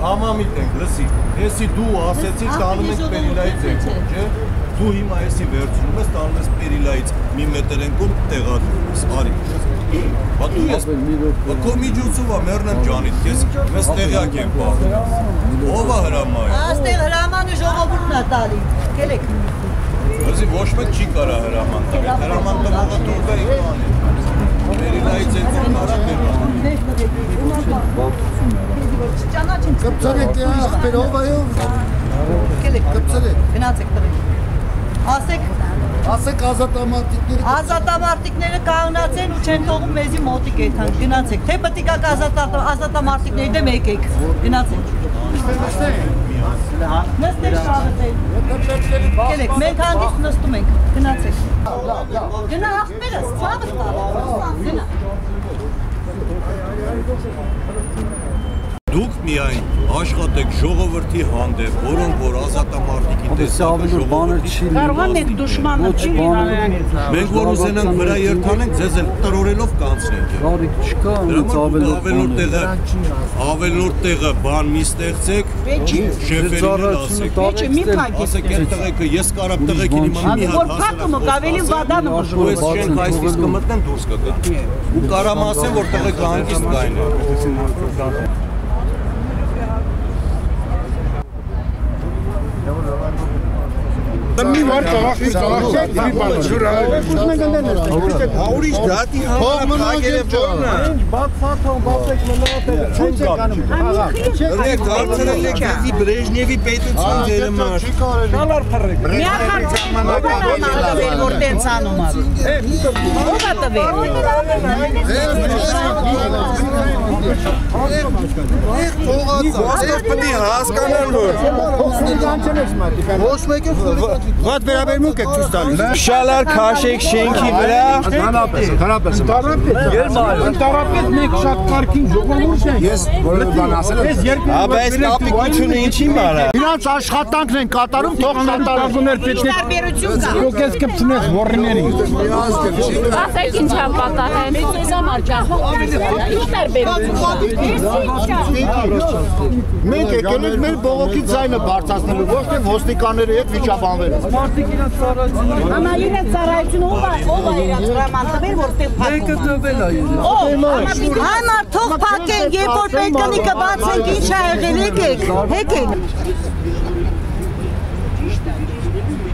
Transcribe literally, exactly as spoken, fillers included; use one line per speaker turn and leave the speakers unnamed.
Համամիտ ենք, լսի, եսի դու ասեցի տանում ենք պերիլայից ենք, չէ, դու հիմա եսի վերցնում ես, տանում ես պերիլայից մի մետր ենք ում տեղադրում ես, արի, բա դու ես, բա քո միջոցով ա մերնեմ ջանիտ, ես մեզ տեղյակ եմ պահում, ով ա հրամայը։
Աստեղ հրամանը ժողովուրդն ա տալի, կելեք։
Լսի, ոչ մեկ չի կարա հրաման տվել, հրաման տվողը թողը ինք անի, պերիլայից ենք ում կարա
Կպցրեք աղբերով այով Կպցրեք
Գնացեք տվեք Ասեք
Ասեք ազատամարտիկները
Ազատամարտիկները կանգնացեն ու չեն թողում մեզի մոտիկ էթան Գնացեք Թե պտիկակ ազատամարտիկների դեմ եկեք Գնացեք Նստեք շաղըտել Կելեք, մենք հանդից նստում ենք Գնացեք Գնա աղբերս, ծավս տալա Գնա
Դուք միայն աշխատեք ժողովրդի հանդեպ, որոնք որ ազատամարտիկի տեսակը ժողովրդի
Կարողան եք դուշմանը չի լինանք
Մենք որ ուզենանք վրա երթանենք, ձեզ էլ տրորելով կանցնենք Ավելորդ տեղը բան մի ստեղծեք, շեֆերին էլ ասեք Ասեք են տղեկը, ես կարապ տղեկին իման մի հատ հասնակ Ու ես չենք այսպես կմտնեմ դուրս կգան Ու կարամ ասեմ, որ տղեկը հանգիստ կային է
Մի վար ծաղախի ծաղախի մի բան ջուր Աուրիշ դատի համար ագել է որնա
Բաց սաթոն, բացեք մնատել Չենք անում
Ռեք դարձրել եք եզի Բրեժնևի պետություն ձերը մար
Շալար պրեք
Միախար տվել, որ տենց անում ալ Ով ա տվել
Ձեր պտի հասկանան որ
Ոչ մեկ է
Ղատ վերաբերմունք եք ցույց տալիս Շալար քաշեք շենքի վրա
Հանապես, հանապես Ընտարապետ մեկ շատ կարգին ժողովուրդ են
Ես որևէ բան ասել եմ Աբա այս կապիկությունը ինչի մարա
Իրանց աշխատանքն են կատարում, թող կատարություններ պետք է
Տարբերություն կա
Դուք ես կպցնես ոռիներին
Ասեք ինչ ա պատահել Ես համար ջան Ինչ տարբերություն
Մենք եկել ենք մեր բողոքի ձայնը բարձրացնելու ոչ թե ոստիկանների հետ վիճաբանվելու
Մարդիկ իրենց ծառայությունը Ամա իրենց ծառայությունը ով ա ով ա իրենց հրաման տվել որտեղ փակում Մեկը տվել ա Այ մարդ թող փակեն երբ որ պետքանի կբացենք ինչ ա եղել եկեք եկեք